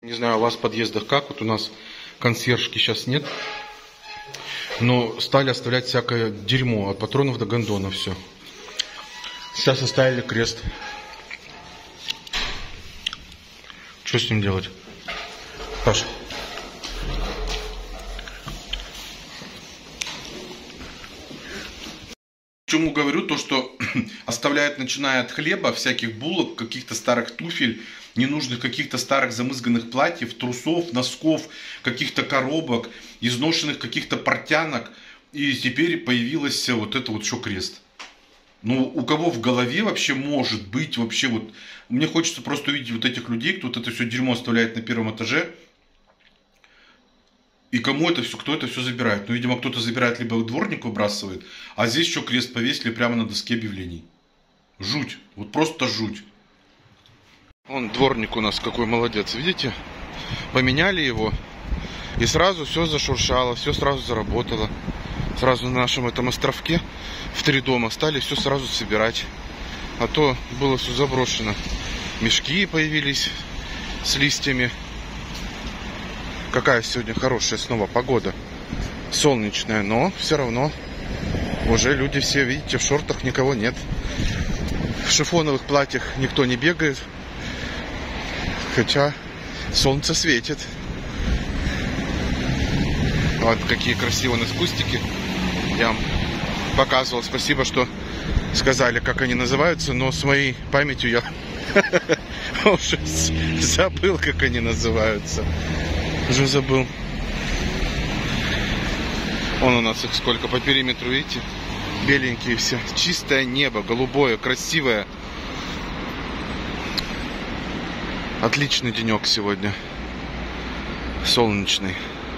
Не знаю, у вас в подъездах как, вот у нас консьержки сейчас нет, но стали оставлять всякое дерьмо, от патронов до гондона, все. Сейчас оставили крест. Что с ним делать? Паша. Почему говорю то, что оставляют, начиная от хлеба, всяких булок, каких-то старых туфель, ненужных каких-то старых замызганных платьев, трусов, носков, каких-то коробок, изношенных каких-то портянок. И теперь появилось вот это вот еще крест. Ну, у кого в голове вообще может быть вообще вот... Мне хочется просто увидеть вот этих людей, кто вот это все дерьмо оставляет на первом этаже. И кому это все, кто это все забирает? Ну, видимо, кто-то забирает, либо дворник выбрасывает, а здесь еще крест повесили прямо на доске объявлений. Жуть. Вот просто жуть. Он дворник у нас какой молодец, видите? Поменяли его, и сразу все зашуршало, все сразу заработало. Сразу на нашем этом островке в 3 дома стали все сразу собирать. А то было все заброшено. Мешки появились с листьями. Какая сегодня хорошая снова погода. Солнечная, но все равно уже люди все, видите, в шортах никого нет. В шифоновых платьях никто не бегает. Хотя солнце светит. Вот какие красивые у нас кустики. Я вам показывал. Спасибо, что сказали, как они называются. Но с моей памятью я уже забыл, как они называются. Уже забыл. Вон у нас их сколько по периметру, видите? Беленькие все. Чистое небо, голубое, красивое. Отличный денек сегодня. Солнечный.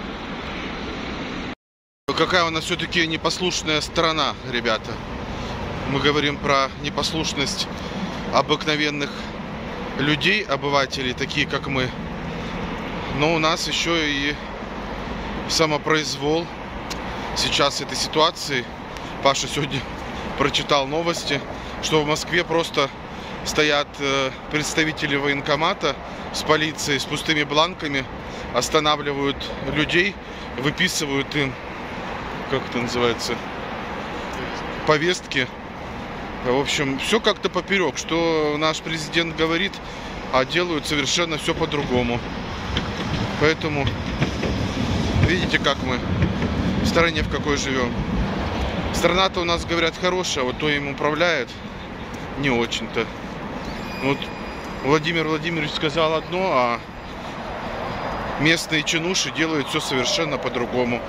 Какая у нас все-таки непослушная страна, ребята. Мы говорим про непослушность обыкновенных людей, обывателей, такие как мы. Но у нас еще и самопроизвол. Сейчас этой ситуации, Паша сегодня прочитал новости, что в Москве просто стоят представители военкомата с полицией, с пустыми бланками, останавливают людей, выписывают им, как это называется, повестки. В общем, все как-то поперек, что наш президент говорит, а делают совершенно все по-другому. Поэтому, видите, как мы в стране в какой живем. Страна-то у нас, говорят, хорошая, вот то им управляет не очень-то. Вот Владимир Владимирович сказал одно, а местные чинуши делают все совершенно по-другому.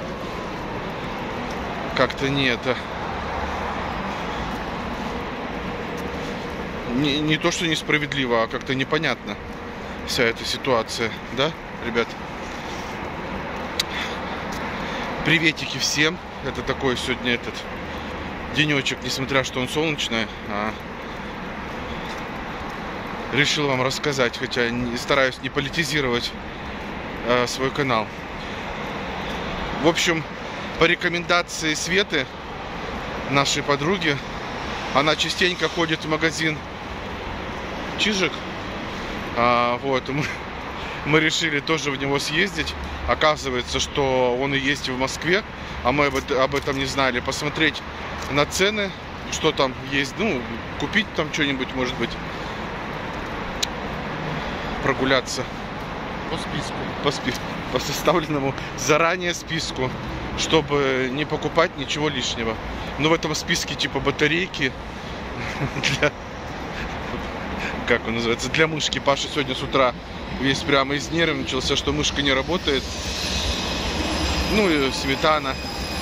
Как-то не это... Не то, что несправедливо, а как-то непонятно вся эта ситуация, да, ребят? Приветики всем. Это такой сегодня этот денечек, несмотря что он солнечный, решил вам рассказать, хотя стараюсь не политизировать свой канал. В общем, по рекомендации Светы, нашей подруги, она частенько ходит в магазин Чижик. Вот, мы решили тоже в него съездить. Оказывается, что он и есть в Москве, а мы об этом не знали. Посмотреть на цены, что там есть, ну, купить там что-нибудь, может быть, прогуляться. По списку. По составленному заранее списку, чтобы не покупать ничего лишнего. Но в этом списке типа батарейки для... Как он называется? Для мышки. Паша сегодня с утра весь прямо изнервничался, что мышка не работает. Ну и сметана.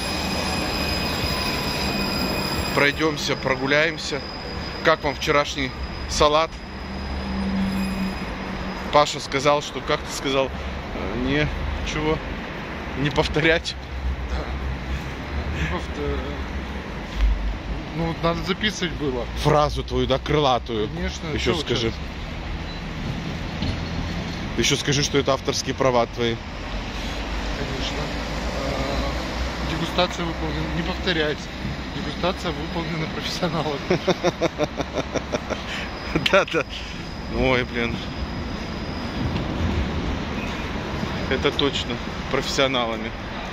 Пройдемся, прогуляемся. Как вам вчерашний салат? Паша сказал, что, как ты сказал, ничего, не повторять. Да. Не повторять. Ну, надо записывать было. Фразу твою, да, крылатую. Конечно. Еще скажи. Еще скажи, что это авторские права твои. Конечно. Дегустация выполнена. Не повторять. Дегустация выполнена профессионалом. Да-да. Ой, блин. Это точно. Профессионалами.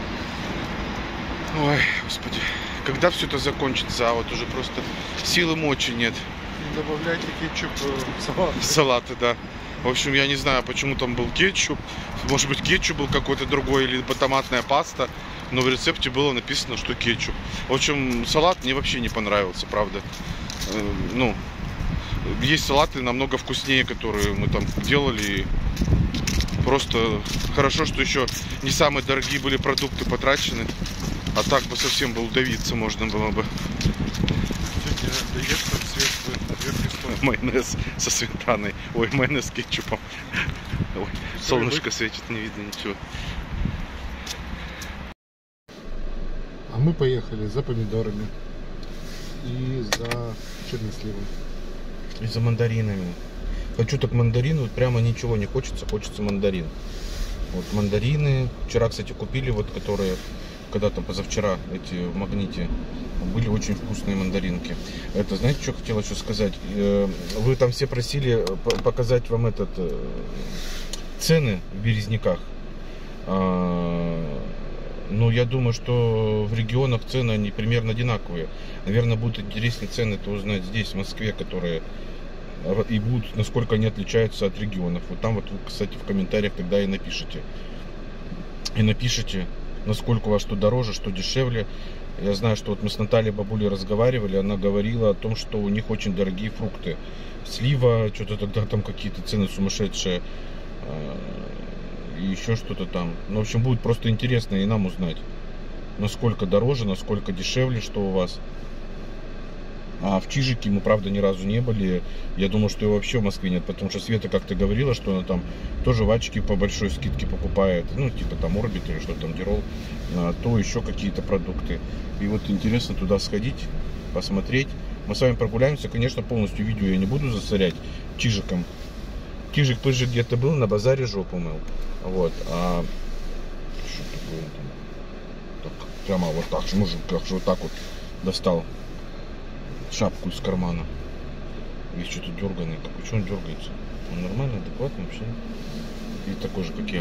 Ой, господи. Когда все это закончится? А вот уже просто силы мочи нет. Не добавляйте кетчуп в салат. Салаты, да. В общем, я не знаю, почему там был кетчуп. Может быть, кетчуп был какой-то другой, или томатная паста. Но в рецепте было написано, что кетчуп. В общем, салат мне вообще не понравился, правда. Ну, есть салаты намного вкуснее, которые мы там делали. Просто хорошо, что еще не самые дорогие были продукты потрачены. А так бы совсем бы удавиться можно было бы. Майонез со сметаной. Ой, майонез с кетчупом. Ой, солнышко светит, не видно ничего. А мы поехали за помидорами и за черносливом. И за мандаринами. Хочу так мандарин, вот прямо ничего не хочется, хочется мандарин. Вот мандарины. Вчера, кстати, купили, вот которые, когда там позавчера, эти в Магните, были очень вкусные мандаринки. Это, знаете, что хотел еще сказать? Вы там все просили показать вам цены в Березняках. Но я думаю, что в регионах цены они примерно одинаковые. Наверное, будут интереснее цены-то узнать здесь, в Москве, которые и будут, насколько они отличаются от регионов. Вот там вот вы, кстати, в комментариях тогда и напишите. И напишите, насколько у вас что дороже, что дешевле. Я знаю, что вот мы с Натальей бабулей разговаривали, она говорила о том, что у них очень дорогие фрукты. Слива, что-то тогда там какие-то цены сумасшедшие. И еще что-то там. Ну, в общем, будет просто интересно и нам узнать, насколько дороже, насколько дешевле, что у вас. А в Чижике мы, правда, ни разу не были. Я думаю, что и вообще в Москве нет, потому что Света как-то говорила, что она там тоже вачки по большой скидке покупает. Ну, типа там Орбит или что там, Дирол, то еще какие-то продукты. И вот интересно туда сходить, посмотреть. Мы с вами прогуляемся, конечно, полностью видео я не буду засорять Чижиком. Чижик-пыжик где-то был, на базаре жопу мыл. Вот, а что такое? Так, прямо вот так же, мужик, как же вот так вот достал шапку из кармана. И что-то дерганый такой. Что он дергается? Он нормальный, адекватный вообще? И такой же, как я.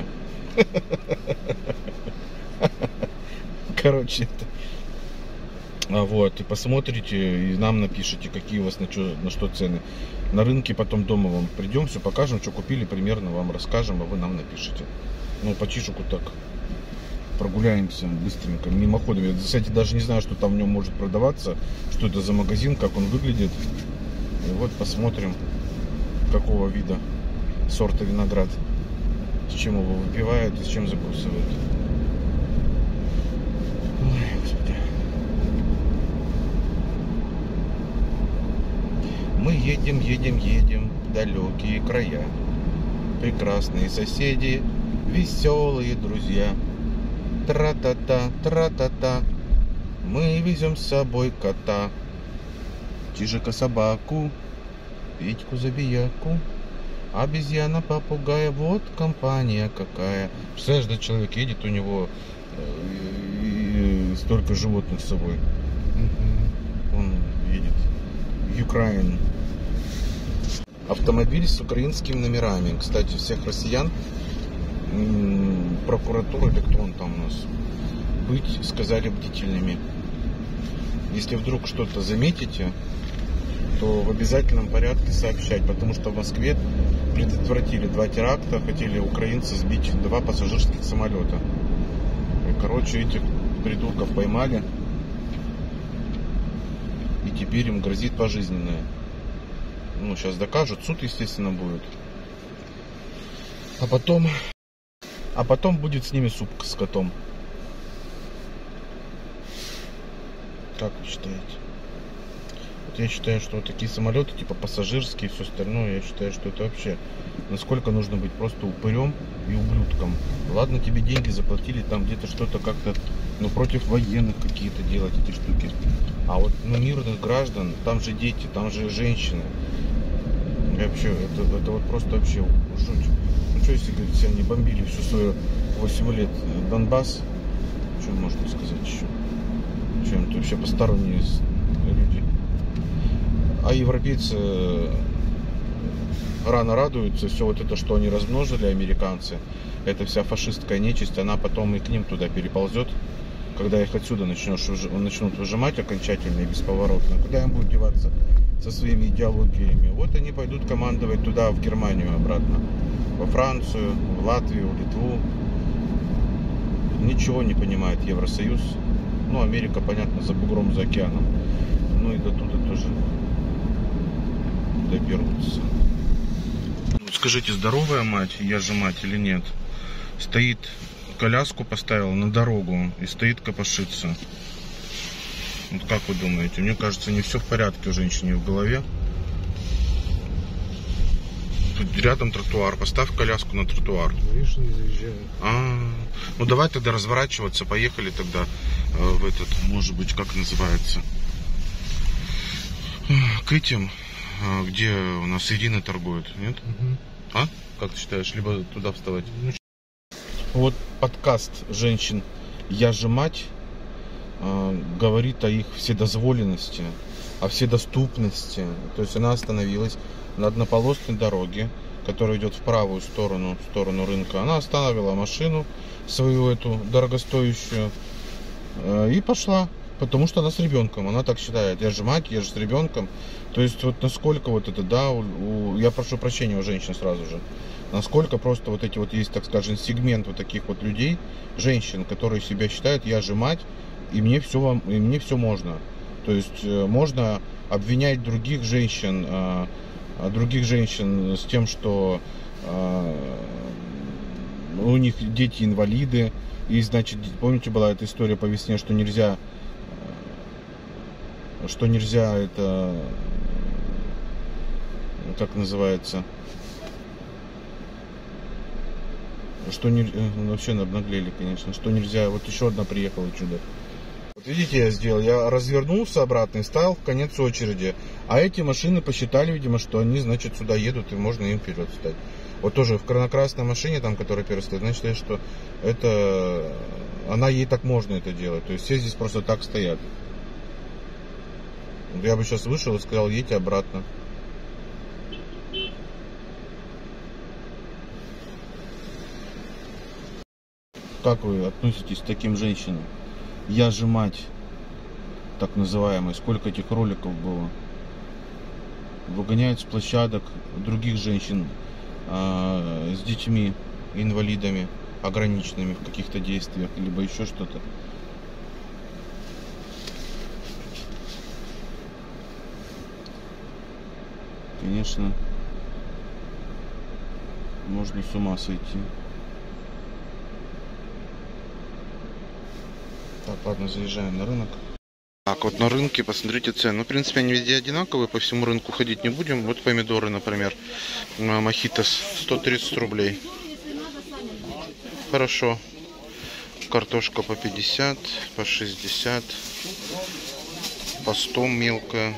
Короче, это... Вот, и посмотрите, и нам напишите, какие у вас на что цены. На рынке потом дома вам придем, все покажем, что купили, примерно вам расскажем, а вы нам напишите. Ну, по Чижику так прогуляемся быстренько, мимоходом. Я, кстати, даже не знаю, что там в нем может продаваться, что это за магазин, как он выглядит. И вот посмотрим, какого вида сорта виноград, с чем его выпивают и с чем закусывают. Ой, господи. Мы едем, едем, едем в далекие края. Прекрасные соседи, веселые друзья. Тра-та-та, тра-та-та. Мы везем с собой кота, Чижика собаку, Петьку забияку, обезьяна, попугая. Вот компания какая. Представляешь, да, человек едет, у него столько животных с собой. Он едет в Украину. Автомобиль с украинскими номерами. Кстати, всех россиян, прокуратура или кто он там у нас, быть, сказали, бдительными. Если вдруг что-то заметите, то в обязательном порядке сообщать, потому что в Москве предотвратили 2 теракта, хотели украинцы сбить 2 пассажирских самолета. И, короче, этих придурков поймали, и теперь им грозит пожизненное. Ну, сейчас докажут, суд, естественно, будет. А потом будет с ними суп с котом. Как вы считаете? Вот я считаю, что вот такие самолеты, типа пассажирские и все остальное, я считаю, что это вообще, насколько нужно быть просто упырем и ублюдком. Ладно, тебе деньги заплатили, там где-то что-то как-то, ну, против военных какие-то делать эти штуки. А вот, ну, мирных граждан, там же дети, там же женщины. И вообще, это вот просто вообще жуть. Ну, что если, говорит, все они бомбили всю свою 8 лет Донбасс, что можно сказать еще? Что это вообще посторонние люди? А европейцы рано радуются. Все вот это, что они размножили, американцы, эта вся фашистская нечисть, она потом и к ним туда переползет. Когда их отсюда начнут выжимать окончательно и бесповоротно, куда им будут деваться со своими идеологиями? Вот они пойдут командовать туда, в Германию обратно, во Францию, в Латвию, в Литву. Ничего не понимает Евросоюз. Ну, Америка, понятно, за бугром, за океаном. Ну и до туда тоже доберутся. Скажите, здоровая мать, я же мать или нет? Стоит, коляску поставил на дорогу и стоит копошится. Вот как вы думаете? Мне кажется, не все в порядке у женщины в голове. Тут рядом тротуар. Поставь коляску на тротуар. Видишь, не заезжают. Ну давай тогда разворачиваться. Поехали тогда в этот, может быть, как называется, к этим, где у нас Ирина торгует, нет? А? Как ты считаешь? Либо туда вставать? Вот подкаст женщин «Я же мать» говорит о их вседозволенности, о вседоступности. То есть она остановилась на однополосной дороге, которая идет в правую сторону, в сторону рынка. Она остановила машину свою эту дорогостоящую и пошла, потому что она с ребенком. Она так считает: я же мать, я же с ребенком. То есть вот насколько вот это, да, я прошу прощения у женщин сразу же, насколько просто вот эти вот есть, так скажем, сегмент вот таких вот людей, женщин, которые себя считают: я же мать, и мне все можно. То есть можно обвинять других женщин с тем, что у них дети инвалиды, и, значит, помните, была эта история по весне, что нельзя это, как называется, что вообще обнаглели, конечно, что нельзя. Вот еще одна приехала чудо. Вот видите, я сделал, я развернулся обратно и встал в конец очереди, а эти машины посчитали, видимо, что они, значит, сюда едут и можно им вперед встать. Вот тоже в красной машине, там, которая первая стоит, значит, что это ей так можно это делать. То есть все здесь просто так стоят. Я бы сейчас вышел и сказал: едьте обратно. Как вы относитесь к таким женщинам? Я же мать, так называемой. Сколько этих роликов было? Выгоняют с площадок других женщин с детьми, инвалидами, ограниченными в каких-то действиях, либо еще что-то. Конечно, можно с ума сойти. Так, ладно, заезжаем на рынок. Так, вот на рынке посмотрите цены. Ну, в принципе, они везде одинаковые, по всему рынку ходить не будем. Вот помидоры, например, мохитос 130 рублей. Хорошо. Картошка по 50, по 60, по 100 мелкая.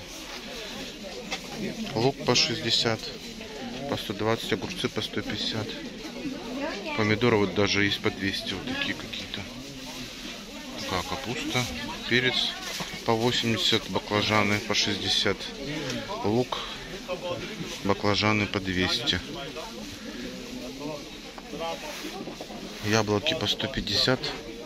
Лук по 60, по 120, огурцы по 150. Помидоры вот даже есть по 200, вот такие какие-то. Такая капуста, перец по 80, баклажаны по 60, лук, баклажаны по 200. Яблоки по 150.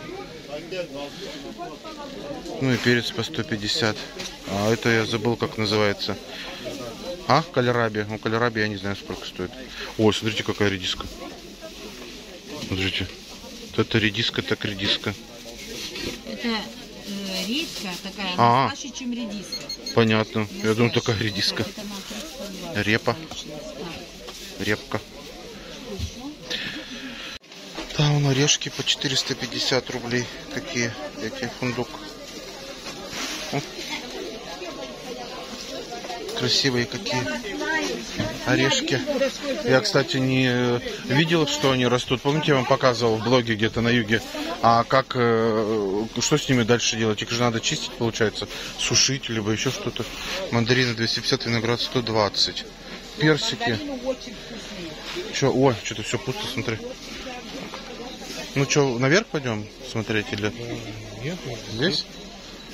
Ну и перец по 150. А это я забыл, как называется. Кальраби. У кальраби я не знаю, сколько стоит. Ой, смотрите, какая редиска. Смотрите. Вот это редиска, так редиска. Это редька такая, она слаще, чем редиска. Понятно. Я думаю, такая редиска. Репа. Репка. Там орешки по 450 рублей. Такие, эти, фундук. Красивые какие орешки. Я, кстати, не видел, что они растут. Помните, я вам показывал в блоге где-то на юге. А как, что с ними дальше делать? Их же надо чистить, получается, сушить, либо еще что-то. Мандарины 250, виноград 120. Персики. Ой, что-то все пусто, смотри. Ну что, наверх пойдем смотреть или? Нет, здесь?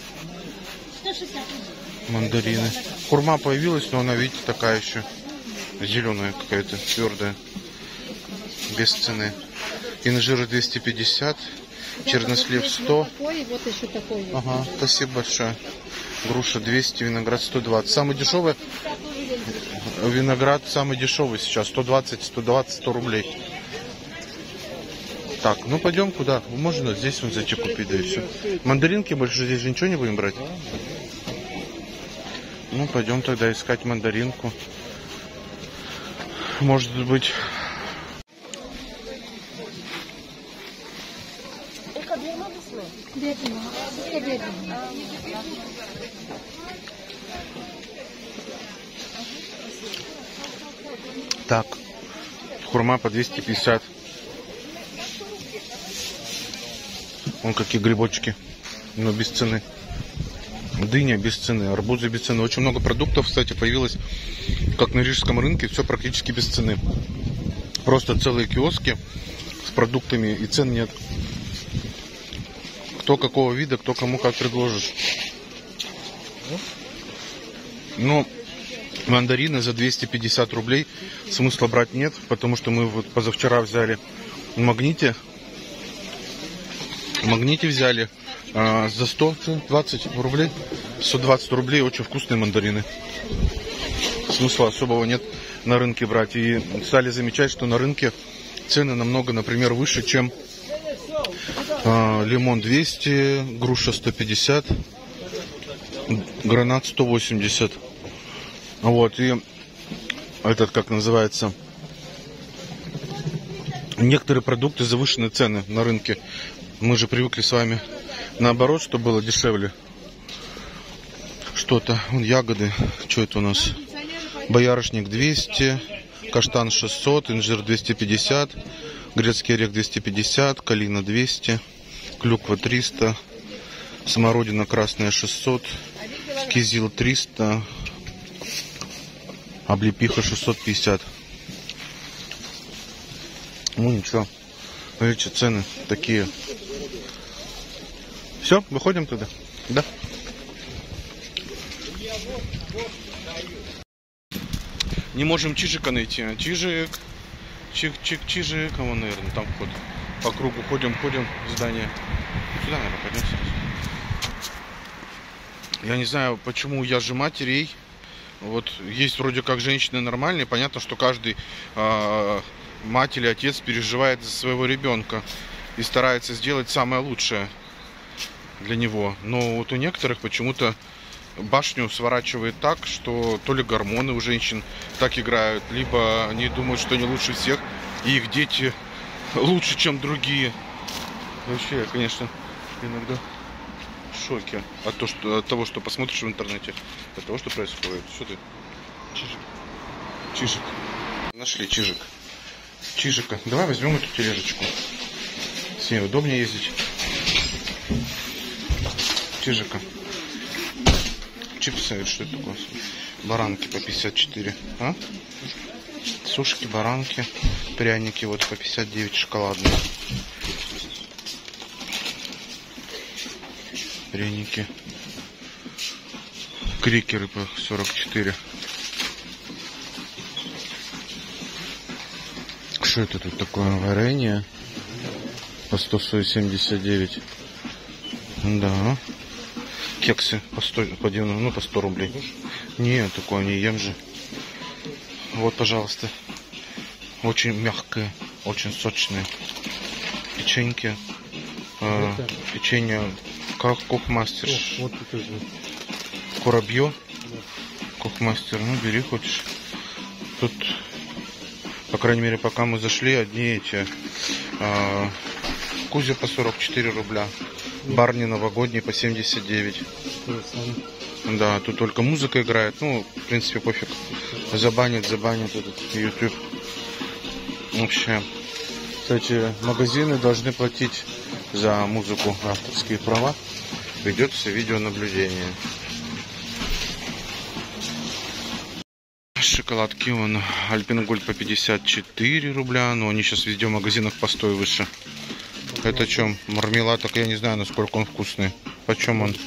Мандарины. Хурма появилась, но она, видите, такая еще Зеленая какая-то, твердая. Без цены. Инжир 250. Чернослив 100. Вот еще такой. Ага, спасибо большое. Груша 200, виноград 120. Самый дешевый виноград, самый дешевый сейчас 120, 100 рублей. Так, ну пойдем куда? Можно здесь вот зайти купить, да и все. Мандаринки больше здесь же ничего не будем брать? Ну, пойдем тогда искать мандаринку. Может быть... Так, хурма по 250. Вон какие грибочки, но без цены. Дыня без цены, арбузы без цены. Очень много продуктов, кстати, появилось, как на рижском рынке, все практически без цены. Просто целые киоски с продуктами, и цен нет. Кто какого вида, кто кому как предложишь. Ну, мандарины за 250 рублей смысла брать нет, потому что мы вот позавчера взяли в Магните. В Магните взяли за 120 рублей. 120 рублей очень вкусные мандарины. Смысла особого нет на рынке брать. И стали замечать, что на рынке цены намного, например, выше, чем лимон 200, груша 150, гранат 180. Вот, и этот, как называется, некоторые продукты завышенные цены на рынке. Мы же привыкли с вами наоборот, что было дешевле. Что-то, вон ягоды, что это у нас? Боярышник 200, каштан 600, инжир 250, грецкий орех 250, калина 200, клюква 300, смородина красная 600, кизил 300, облепиха 650. Ну ничего, видите, цены такие. Все, выходим туда? Да. Не можем Чижика найти. Чижик. Чижик. А вон, наверное, там вход. По кругу ходим в здание. Сюда, наверное, пойдем. Я не знаю, почему я же матерей. Вот есть вроде как женщины нормальные. Понятно, что каждый мать или отец переживает за своего ребенка и старается сделать самое лучшее для него. Но вот у некоторых почему-то башню сворачивает так, что то ли гормоны у женщин так играют, либо они думают, что они лучше всех, и их дети лучше, чем другие. Вообще, я, конечно, иногда в шоке от того, что посмотришь в интернете, от того, что происходит. Что ты? Чижик. Чижик. Нашли Чижик. Чижика. Давай возьмем эту тележечку. С ней удобнее ездить. Чижика. Чипсы, что это такое? Баранки по 54. А? Сушки, баранки, пряники вот по 59 шоколадные. Пряники. Крекеры по 44. Что это тут такое? Варенье по 179. Да. Кексы по 100, по 100 рублей. Не, такое не ем же. Вот, пожалуйста. Очень мягкое, очень сочное. Печеньки. Печенье Кохмастер. Вот это же. Курабье. Да. Кохмастер. Ну, бери, хочешь. Тут, по крайней мере, пока мы зашли, одни эти. Кузя по 44 рубля. Барни новогодний по 79. Да, тут только музыка играет. Ну, в принципе, пофиг. Забанит этот YouTube. Вообще. Кстати, магазины должны платить за музыку авторские права. Ведется видеонаблюдение. Шоколадки вон Альпенгольд по 54 рубля. Но они сейчас везде в магазинах по 100 и выше. Это чем? Мармелад, так я не знаю, насколько он вкусный. Почем он?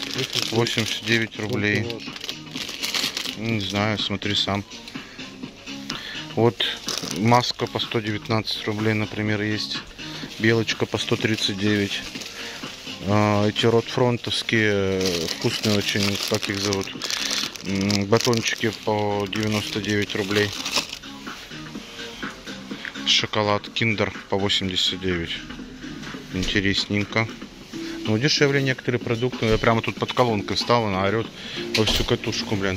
89 рублей. Не знаю, смотри сам. Вот маска по 119 рублей, например, есть. Белочка по 139. Эти ротфронтовские вкусные очень, как их зовут, батончики по 99 рублей. Шоколад Киндер по 89. Интересненько. Ну, дешевле некоторые продукты. Я прямо тут под колонкой встал, она орет во всю катушку, блин.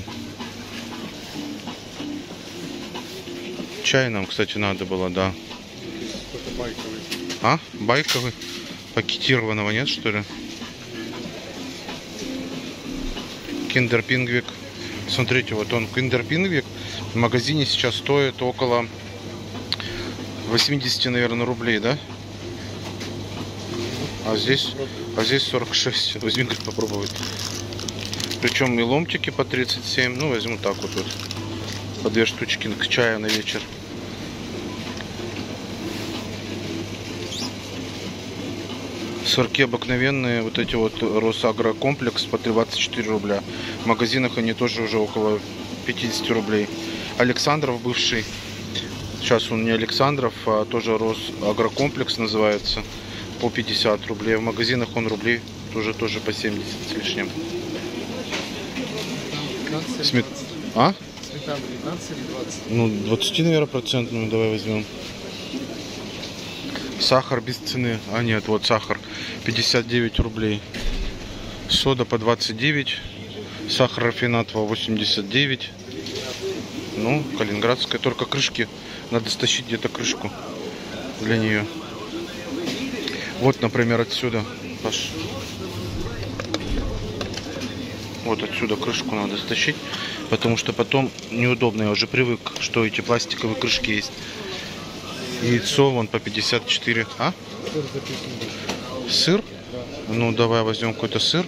Чай нам, кстати, надо было, да. Байковый. А? Байковый? Пакетированного нет, что ли? Киндер Пингвик. Смотрите, вот он, Киндер Пингвик, в магазине сейчас стоит около 80, наверное, рублей, да? А здесь 46. Возьми, говорит, попробовать. Причем и ломтики по 37. Ну, возьму так вот. По 2 штучки к чаю на вечер. Сырки обыкновенные, вот эти вот Росагрокомплекс по 24 рубля. В магазинах они тоже уже около 50 рублей. Александров бывший. Сейчас он не Александров, а тоже Росагрокомплекс называется. По 50 рублей. В магазинах он рублей тоже по 70 с лишним. А? Сметана 19 или 20? Ну, 20, наверное, процентную давай возьмем. Сахар без цены. А нет, вот сахар 59 рублей. Сода по 29. Сахар рафинат по 89. Ну, калининградская. Только крышки. Надо стащить где-то крышку для нее. Вот, например, отсюда. Паш. Вот отсюда крышку надо стащить. Потому что потом неудобно. Я уже привык, что эти пластиковые крышки есть. Яйцо вон по 54. А? Сыр? Ну, давай возьмем какой-то сыр.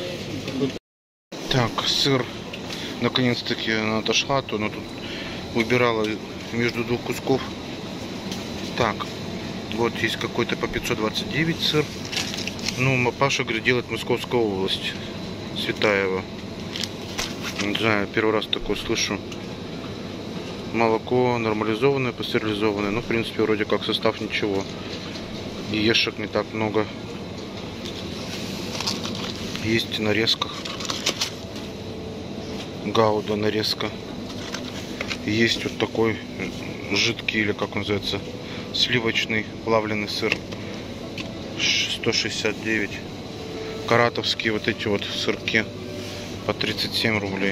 Так, сыр. Наконец-таки она отошла, то она тут выбирала между двух кусков. Так, вот есть какой-то по 529 сыр. Ну, Паша, говорит, делает Московская область. Светаева. Не знаю, первый раз такое слышу. Молоко нормализованное, пастеризованное. Ну, в принципе, вроде как состав ничего. Яешек не так много. Есть в нарезках. Гауда нарезка. Есть вот такой жидкий, или как он называется, сливочный плавленый сыр. 169. Каратовские вот эти вот сырки по 37 рублей.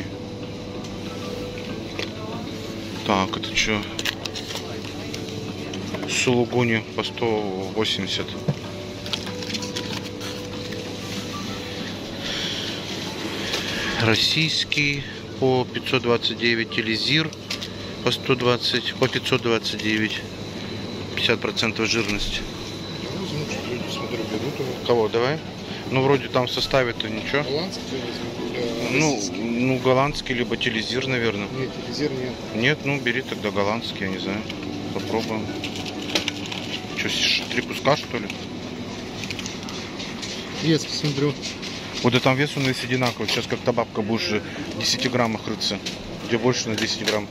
Так, это что? Сулугуни по 180. Российский по 529. Элизир по 120, по 529. 50% жирность. Смотрю, берут его. Кого, давай? Ну, вроде там в составе-то ничего. Голландский возьму. Ну, голландский, либо телезир, наверное. Нет, телезир нет. Нет, ну, бери тогда голландский, я не знаю. Попробуем. Что, 3 куска, что ли? Вес, посмотрю. Вот и там вес у нас одинаковый. Сейчас как-то бабка будешь же в 10 граммах рыться. Где больше на 10 грамм.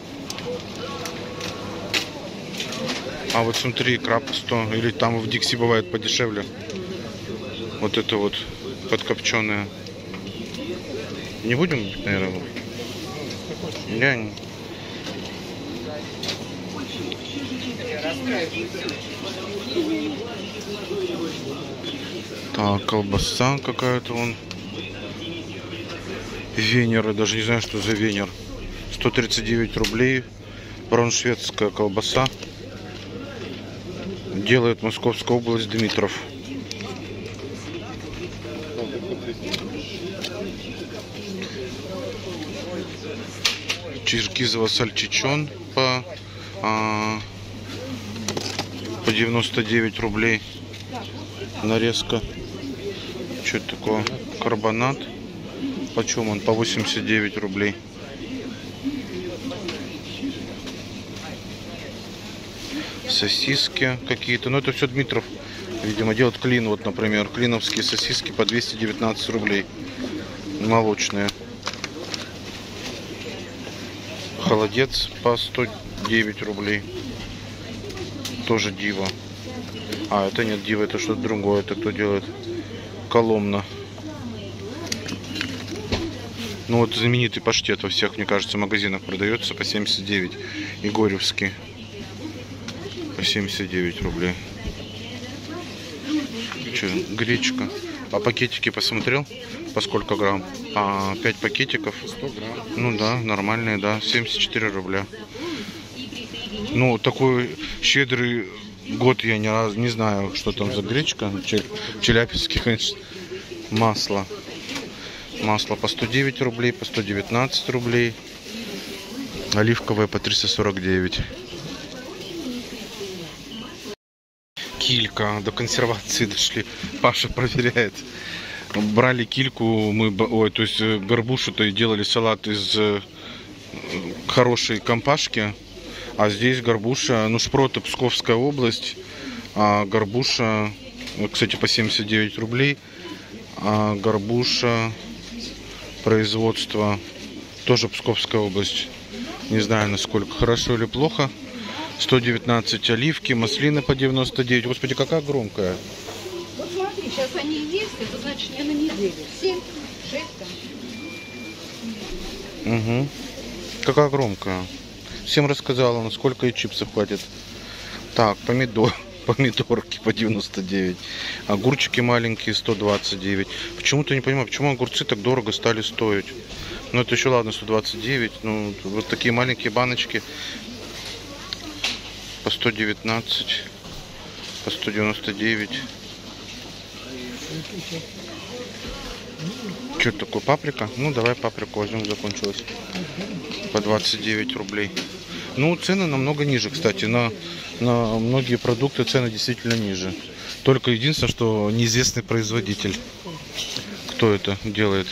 А вот смотри, краб 100. Или там в Дикси бывает подешевле. Вот это вот подкопченое. Не будем, наверное? Я не... Так, колбаса какая-то вон. Венер, я даже не знаю, что за венер. 139 рублей. Брауншвейгская колбаса. Делает Московская область, Дмитров. Черкизово сальчичон по 99 рублей. Нарезка. Что это такое? Карбонат. Почем он? По 89 рублей. Сосиски какие-то. Ну, это все Дмитров, видимо, делает. Клин. Вот, например, клиновские сосиски по 219 рублей. Молочные. Холодец по 9 рублей. Тоже Дива. А, это нет Дива, это что-то другое. Это кто делает? Коломна. Ну вот знаменитый паштет во всех, мне кажется, магазинах продается по 79. Егорьевский. По 79 рублей. Че, гречка. А пакетики посмотрел? По сколько грамм? 5 пакетиков. 100 грамм. Ну да, нормальные, да. 74 рубля. Ну, такой щедрый год я ни разу не знаю, что там за гречка. Челябинский, конечно. Масло. Масло по 109 рублей, по 119 рублей. Оливковое по 349. Килька. До консервации дошли. Паша проверяет. Брали кильку, то есть горбушу-то и делали салат из хорошей компашки. А здесь горбуша, ну, Шпроты, Псковская область. А горбуша, кстати, по 79 рублей. А горбуша, производство, тоже Псковская область. Не знаю, насколько хорошо или плохо. 119 оливки, маслины по 99. Господи, какая громкая. Вот смотри, сейчас они есть, это значит не на неделю. 7, 6 там. Угу. Какая громкая. Всем рассказала, насколько и чипсов хватит. Так, помидорки по 99. Огурчики маленькие 129. Почему-то не понимаю, почему огурцы так дорого стали стоить. Ну это еще ладно, 129. Ну вот такие маленькие баночки по 119, по 199. Что это такое, паприка? Ну давай паприку возьмем, закончилась. По 29 рублей. Ну цены намного ниже, кстати. На многие продукты цены действительно ниже. Только единственное, что неизвестный производитель. Кто это делает?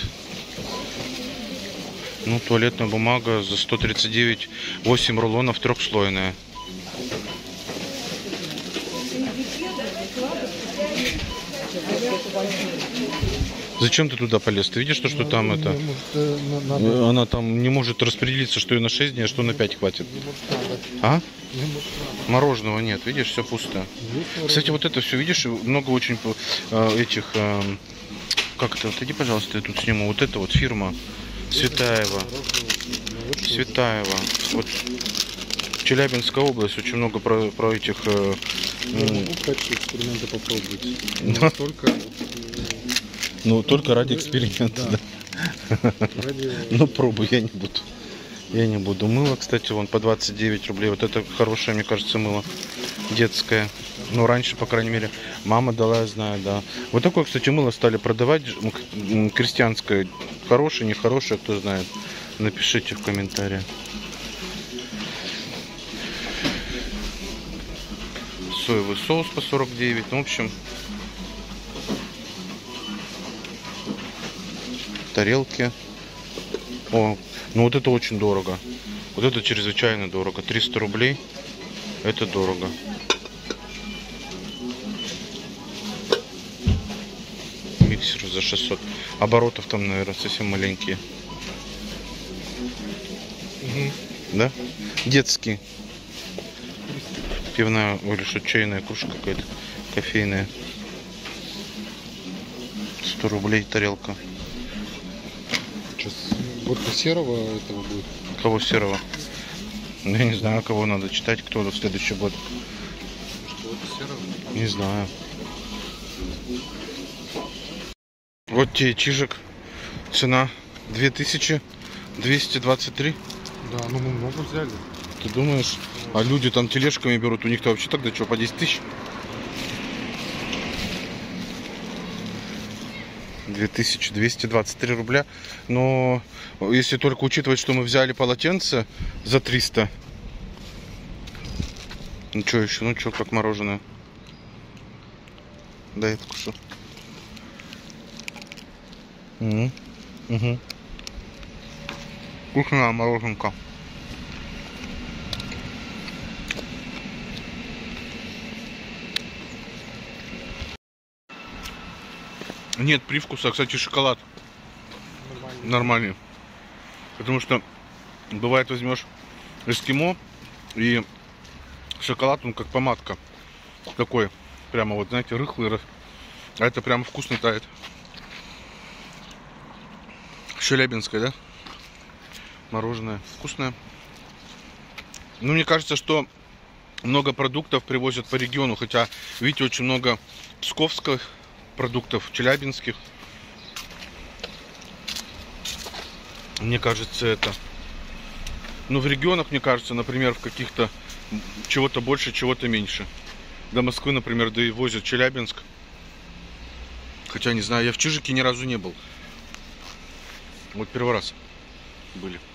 Ну, туалетная бумага за 139, 8 рулонов, трехслойная. Зачем ты туда полез? Ты видишь, что там это? Она там не может распределиться, что и на 6 дней, а что на 5 хватит. А? Мороженого нет, видишь, все пусто. Кстати, вот это все, видишь, много очень этих... Как это? Отойди, пожалуйста, я тут сниму. Вот это вот фирма Светаева. Светаева. Вот Челябинская область, очень много про этих... В качестве эксперимента попробовать. Ну, только ради эксперимента, да. Ну, пробуй, я не буду. Я не буду. Мыло, кстати, вон по 29 рублей. Вот это хорошее, мне кажется, мыло. Детское. Ну, раньше, по крайней мере, мама дала, я знаю, да. Вот такое, кстати, мыло стали продавать. Крестьянское. Хорошее, нехорошее, кто знает. Напишите в комментариях. Соевый соус по 49. Ну, в общем... Тарелки. О, ну вот это очень дорого. Вот это чрезвычайно дорого. 300 рублей. Это дорого. Миксер за 600. Оборотов там, наверное, совсем маленькие. Угу. Да? Детский. Пивная, или что, чайная кружка какая-то. Кофейная. 100 рублей тарелка. Водка серого этого будет. Кого серого? Я не знаю, кого надо читать, кто в следующий год. Что, водка серого? Не знаю. Вот тебе чижик. Цена 2223. Да, ну мы много взяли. Ты думаешь? А люди там тележками берут, у них-то вообще тогда что, по 10 тысяч? 2223 рубля. Но если только учитывать, что мы взяли полотенце за 300. Ну что еще? Ну что, как мороженое? Да, я вкушу. Угу. Вкусная мороженка. Нет привкуса, кстати, шоколад нормальный. Потому что бывает возьмешь эскимо, И шоколад, он как помадка. Такой, прямо вот, знаете, рыхлый. А это прямо вкусно тает. Челябинское, да? Мороженое. Вкусное. Ну, мне кажется, что много продуктов привозят по региону. Хотя, видите, очень много псковских продуктов, челябинских. Мне кажется, это... Ну, в регионах, мне кажется, например, в каких-то чего-то больше, чего-то меньше. До Москвы, например, довозят Челябинск. Хотя, не знаю, я в Чижике ни разу не был. Вот первый раз были.